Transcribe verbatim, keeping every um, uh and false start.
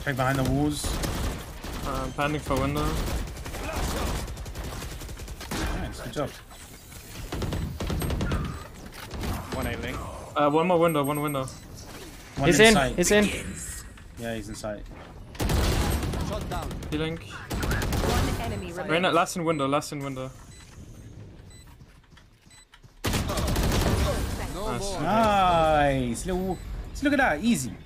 Check behind the walls. Uh, planning for window. Nice, good job. One A link. Uh, one more window, one window. One He's in, sight. he's in. Yeah, he's in sight. Shot down. Healing. One enemy Right remaining. now, last in window, last in window. No Nice. more. Nice. Little, look at that. Easy.